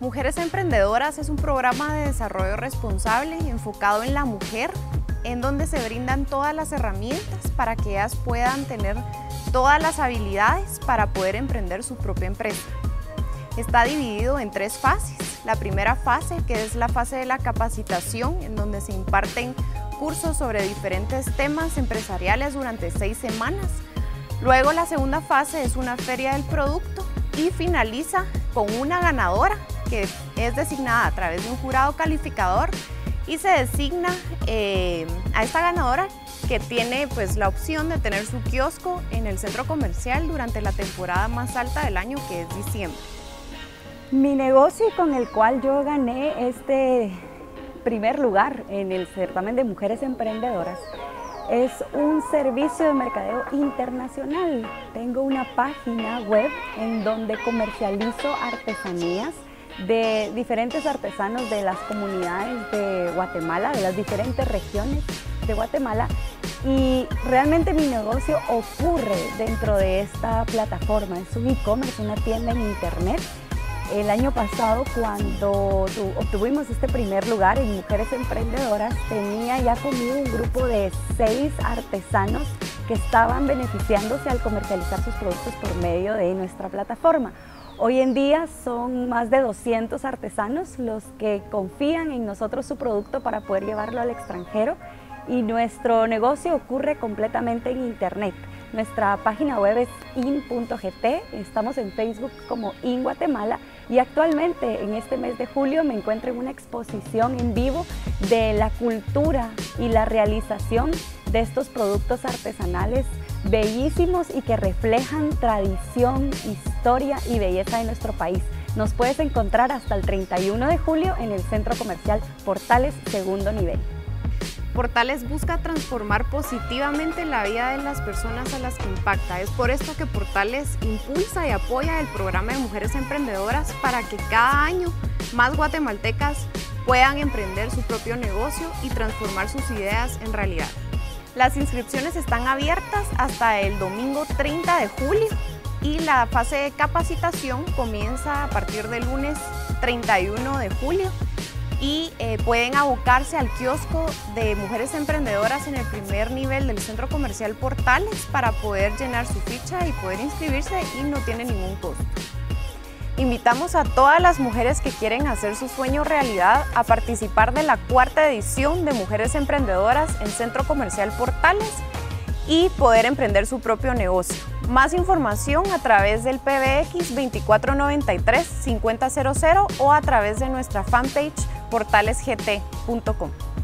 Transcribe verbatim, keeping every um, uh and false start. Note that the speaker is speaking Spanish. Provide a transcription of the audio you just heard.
Mujeres Emprendedoras es un programa de desarrollo responsable enfocado en la mujer, en donde se brindan todas las herramientas para que ellas puedan tener todas las habilidades para poder emprender su propia empresa. Está dividido en tres fases. La primera fase, que es la fase de la capacitación, en donde se imparten cursos sobre diferentes temas empresariales durante seis semanas. Luego la segunda fase es una feria del producto y finaliza con una ganadora que es designada a través de un jurado calificador y se designa eh, a esta ganadora que tiene pues, la opción de tener su kiosco en el centro comercial durante la temporada más alta del año, que es diciembre. Mi negocio con el cual yo gané este primer lugar en el certamen de Mujeres Emprendedoras es un servicio de mercadeo internacional. Tengo una página web en donde comercializo artesanías de diferentes artesanos de las comunidades de Guatemala, de las diferentes regiones de Guatemala, y realmente mi negocio ocurre dentro de esta plataforma. Es un e-commerce, una tienda en internet. El año pasado, cuando obtuvimos este primer lugar en Mujeres Emprendedoras, tenía ya conmigo un grupo de seis artesanos que estaban beneficiándose al comercializar sus productos por medio de nuestra plataforma. Hoy en día son más de doscientos artesanos los que confían en nosotros su producto para poder llevarlo al extranjero, y nuestro negocio ocurre completamente en internet. Nuestra página web es in punto gt, estamos en Facebook como In Guatemala, y actualmente en este mes de julio me encuentro en una exposición en vivo de la cultura y la realización de estos productos artesanales bellísimos y que reflejan tradición, historia y belleza de nuestro país. Nos puedes encontrar hasta el treinta y uno de julio en el Centro Comercial Portales Segundo Nivel. Portales busca transformar positivamente la vida de las personas a las que impacta. Es por esto que Portales impulsa y apoya el programa de Mujeres Emprendedoras para que cada año más guatemaltecas puedan emprender su propio negocio y transformar sus ideas en realidad. Las inscripciones están abiertas hasta el domingo treinta de julio y la fase de capacitación comienza a partir del lunes treinta y uno de julio. Y eh, pueden abocarse al kiosco de Mujeres Emprendedoras en el primer nivel del Centro Comercial Portales para poder llenar su ficha y poder inscribirse, y no tiene ningún costo. Invitamos a todas las mujeres que quieren hacer su sueño realidad a participar de la cuarta edición de Mujeres Emprendedoras en Centro Comercial Portales y poder emprender su propio negocio. Más información a través del P B X veinticuatro noventa y tres cincuenta cero cero o a través de nuestra fanpage portales g t punto com.